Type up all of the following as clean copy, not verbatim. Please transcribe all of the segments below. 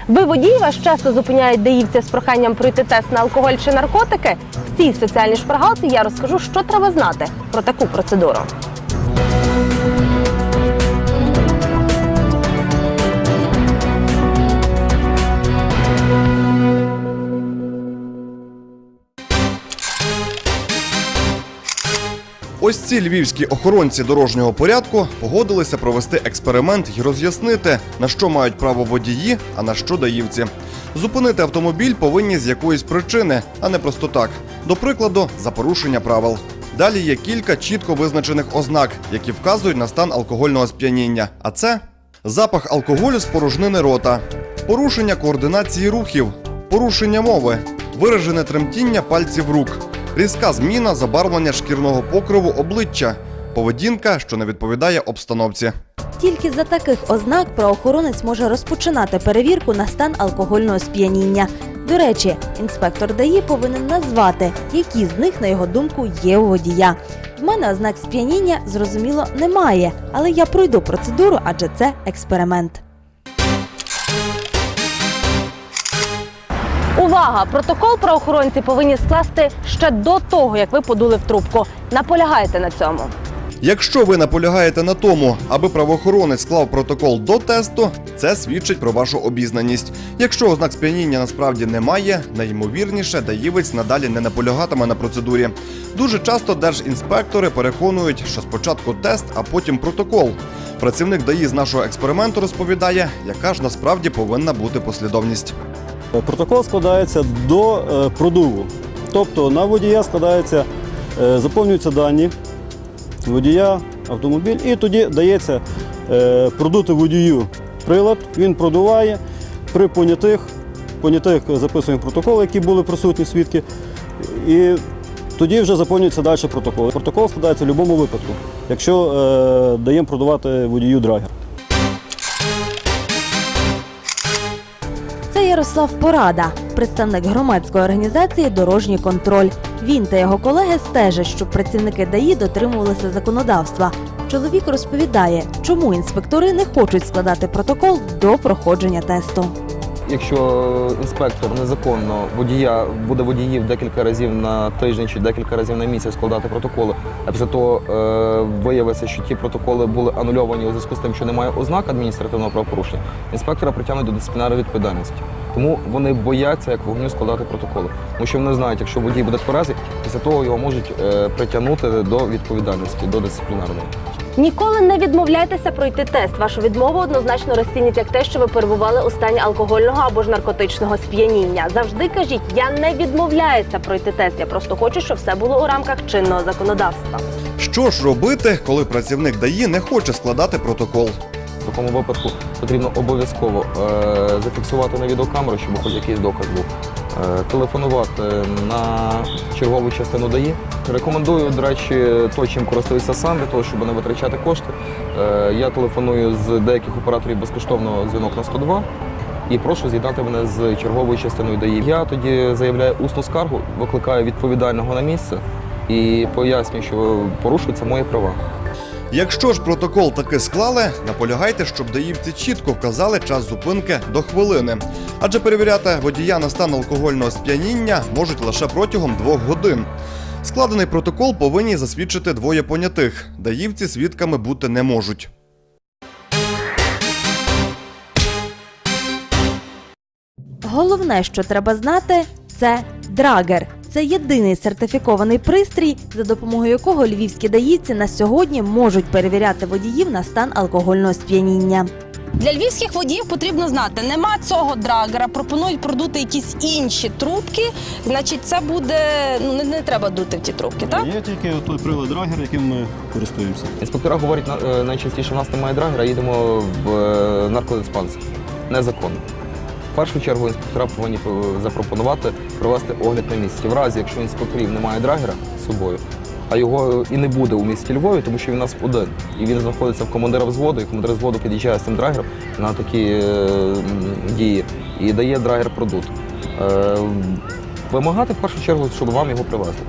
Ви водії, вас часто зупиняють даївці з проханням пройти тест на алкоголь чи наркотики? В цій соціальній шпаргалці я розкажу, що треба знати про таку процедуру. Ось ці львівські охоронці дорожнього порядку погодилися провести експеримент і роз'яснити, на що мають право водії, а на що даївці. Зупинити автомобіль повинні з якоїсь причини, а не просто так. До прикладу, за порушення правил. Далі є кілька чітко визначених ознак, які вказують на стан алкогольного сп'яніння. А це запах алкоголю з порожнини рота, порушення координації рухів, порушення мови, виражене тремтіння пальців рук, різка зміна забарвлення шкірного покриву обличчя, поведінка, що не відповідає обстановці. Тільки за таких ознак правоохоронець може розпочинати перевірку на стан алкогольного сп'яніння. До речі, інспектор ДАІ повинен назвати, які з них, на його думку, є у водія. В мене ознак сп'яніння, зрозуміло, немає, але я пройду процедуру, адже це експеримент. Увага! Протокол правоохоронці повинні скласти ще до того, як ви подули в трубку. Наполягайте на цьому. Якщо ви наполягаєте на тому, аби правоохоронець склав протокол до тесту, це свідчить про вашу обізнаність. Якщо ознак сп'яніння насправді немає, найімовірніше, даївець надалі не наполягатиме на процедурі. Дуже часто держінспектори переконують, що спочатку тест, а потім протокол. Працівник ДАІ з нашого експерименту розповідає, яка ж насправді повинна бути послідовність. Протокол складається до продуву. Тобто на водія складається, заповнюються дані водія, автомобіль, і тоді дається продути водію прилад, він продуває, при понятих записуємо протоколи, які були присутні свідки, і тоді вже заповнюється далі протокол. Протокол складається в будь-якому випадку, якщо даємо продувати водію драгер. Це Ярослав Порада, представник громадської організації «Дорожній контроль». Він та його колеги стежать, щоб працівники ДАІ дотримувалися законодавства. Чоловік розповідає, чому інспектори не хочуть складати протокол до проходження тесту. Якщо інспектор незаконно буде водіїв декілька разів на тиждень чи декілька разів на місяць складати протоколи, а після того виявиться, що ті протоколи були анульовані у зв'язку з тим, що немає ознак адміністративного правопорушення, інспектора притягнуть до дисциплінарної відповідальності. Тому вони бояться, як вогню, складати протоколи. Тому що вони знають, якщо водій буде тверезий, після того його можуть притягнути до відповідальності, до дисциплінарної. Ніколи не відмовляйтеся пройти тест. Вашу відмову однозначно розцінять як те, що ви перебували у стані алкогольного або ж наркотичного сп'яніння. Завжди кажіть, я не відмовляюся пройти тест, я просто хочу, щоб все було у рамках чинного законодавства. Що ж робити, коли працівник ДАІ не хоче складати протокол? В такому випадку потрібно обов'язково зафіксувати на відеокамеру, щоб хоч якийсь доказ був. Телефонувати на чергову частину ДАІ. Рекомендую, до речі, то, чим користуюся сам, для того, щоб не витрачати кошти. Я телефоную з деяких операторів безкоштовно дзвінок на 102 і прошу з'єднати мене з черговою частиною ДАІ. Я тоді заявляю усну скаргу, викликаю відповідального на місце і пояснюю, що порушуються мої права. Якщо ж протокол таки склали, наполягайте, щоб даївці чітко вказали час зупинки до хвилини. Адже перевіряти водія на стан алкогольного сп'яніння можуть лише протягом 2 годин. Складений протокол повинні засвідчити двоє понятих. Даївці свідками бути не можуть. Головне, що треба знати – це драгер. Це єдиний сертифікований пристрій, за допомогою якого львівські даївці на сьогодні можуть перевіряти водіїв на стан алкогольного сп'яніння. Для львівських водіїв потрібно знати, нема цього драгера, пропонують продути якісь інші трубки, значить це буде, не треба дути в ті трубки, так? Є тільки той прилад драгер, яким ми користуємося. Інспектора говорять, найчастіше в нас немає драгера, їдемо в наркодиспансер. Незаконно. В першу чергу інспектора повинні запропонувати провести огляд на місці. В разі, якщо інспекторів немає драгера з собою, а його і не буде у місті Львові, тому що він у нас один. І він знаходиться в командира взводу, і командир взводу під'їжджає з цим драгером на такі дії і дає драгер продут. Вимагати в першу чергу, щоб вам його привезли.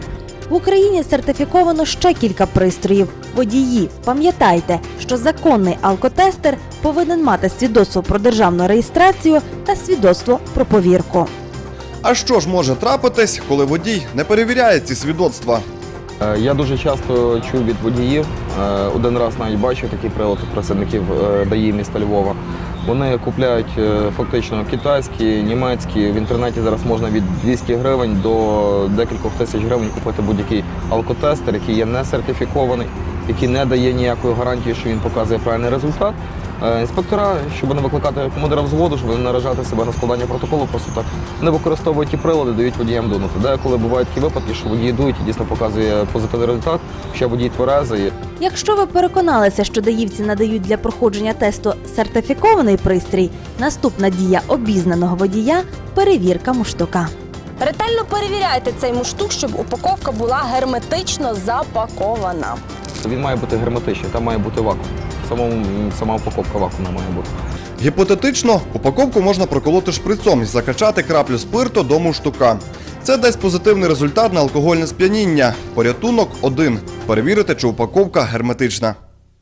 В Україні сертифіковано ще кілька пристроїв. Водії, пам'ятайте, що законний алкотестер повинен мати свідоцтво про державну реєстрацію та свідоцтво про повірку. А що ж може трапитись, коли водій не перевіряє ці свідоцтва? Я дуже часто чув від водіїв, один раз навіть бачив такі прилати працівників ДАІ міста Львова. Вони купляють фактично китайські, німецькі, в інтернеті зараз можна від 200 гривень до декількох тисяч гривень купити будь-який алкотестер, який є не сертифікований, який не дає ніякої гарантії, що він показує правильний результат. Інспектора, щоб не викликати командира взводу, щоб не наражати себе на складання протоколу, просто так не використовують ті прилади, дають водіям дунути. Деколи бувають такі випадки, що водії дують і дійсно показує позитивний результат, що водій тверезий. Якщо ви переконалися, що даївці надають для проходження тесту сертифікований пристрій, наступна дія обізнаного водія – перевірка муштука. Ретельно перевіряйте цей муштук, щоб упаковка була герметично запакована. Він має бути герметичний, там має бути вакуум. Сама упаковка вакуумна має бути. Гіпотетично, упаковку можна проколоти шприцом і закачати краплю спирту до муштука. Це дасть позитивний результат на алкогольне сп'яніння. Порятунок один – перевірити, чи упаковка герметична.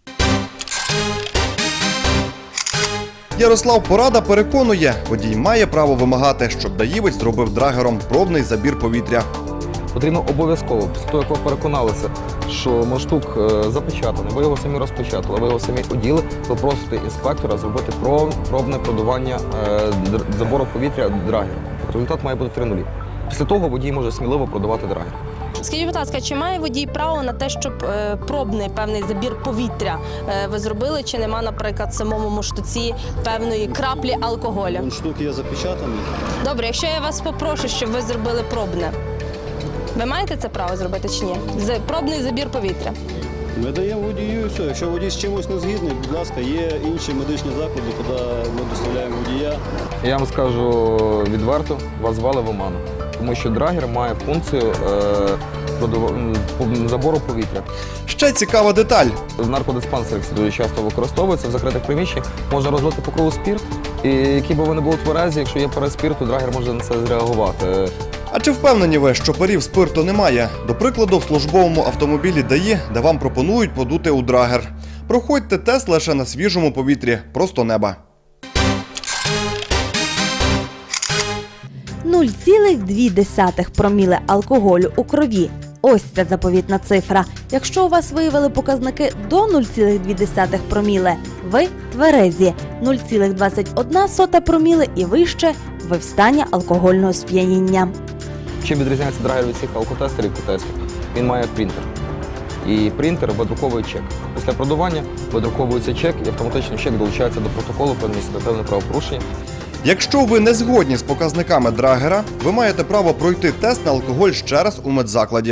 Ярослав Порада переконує, водій має право вимагати, щоб даївець зробив драгером пробний забір повітря. Потрібно обов'язково, після того, як ви переконалися, що муштук запечатаний, ви його самі розпечатали, ви його самі оділи, ви просите інспектора зробити пробне продування забору повітря драгером. Результат має бути 3:0. Після того водій може сміливо продавати драгер. Скажіть, будь ласка, чи має водій право на те, щоб пробний певний забір повітря ви зробили, чи нема, наприклад, в самому муштуці певної краплі алкоголю? Мундштук є запечатаний. Добре, якщо я вас попрошу, щоб ви зробили пробне, ви маєте це право зробити чи ні? Пробний забір повітря. Ми даємо водію і все. Якщо водій з чимось не згідний, будь ласка, є інші медичні заклади, куди ми доставляємо водія. Я вам скажу відверто, вас звали в оману, тому що драгер має функцію забору повітря. Ще цікава деталь. В наркодиспансерах це дуже часто використовується, в закритих приміщеннях можна розлити по кругу спірт, і які б ви не були тверезі, якщо є пара спірту, драгер може на це зреагувати. А чи впевнені ви, що парів спирту немає? До прикладу, в службовому автомобілі ДАІ, де вам пропонують подути у драгер. Проходьте тест лише на свіжому повітрі, просто неба. 0,2 проміле алкоголю у крові. Ось ця заповітна цифра. Якщо у вас виявили показники до 0,2 проміле, ви тверезі. 0,21 проміле і вище – ви в стані алкогольного сп'яніння. Чим відрізняється драгер від всіх алкотестерів китайських? Він має принтер. І принтер видруковує чек. Після продування видруковується чек і автоматично чек долучається до протоколу про адміністративне правопорушення. Якщо ви не згодні з показниками драгера, ви маєте право пройти тест на алкоголь ще раз у медзакладі.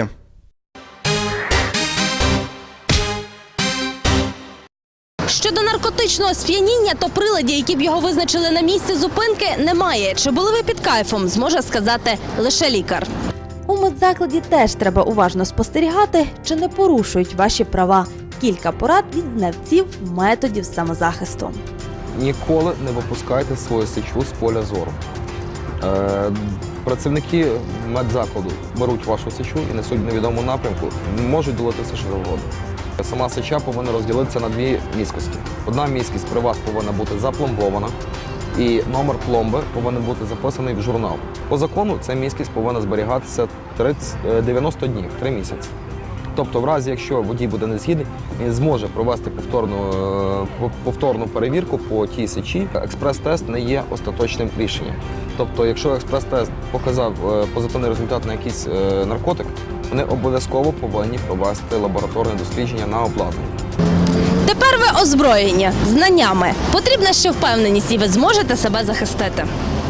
Щодо наркотичного сп'яніння, то приладів, які б його визначили на місці зупинки, немає. Чи були ви під кайфом, зможе сказати лише лікар. У медзакладі теж треба уважно спостерігати, чи не порушують ваші права. Кілька порад від знавців методів самозахисту. Ніколи не випускайте свою сечу з поля зору. Працівники медзакладу беруть вашу сечу і несуть в невідомому напрямку, можуть долитися що завгодно. Сама сеча повинна розділитися на дві міськості. Одна міськість при вас повинна бути запломбована, і номер пломби повинен бути записаний в журнал. По закону ця міськість повинна зберігатися 90 днів, 3 місяці. Тобто, в разі, якщо водій буде не згідний, він зможе провести повторну перевірку по тій сечі. Експрес-тест не є остаточним рішенням. Тобто, якщо експрес-тест показав позитивний результат на якийсь наркотик, вони обов'язково повинні провести лабораторне дослідження на обладнання. Тепер ви озброєні знаннями. Потрібна ще впевненість, і ви зможете себе захистити.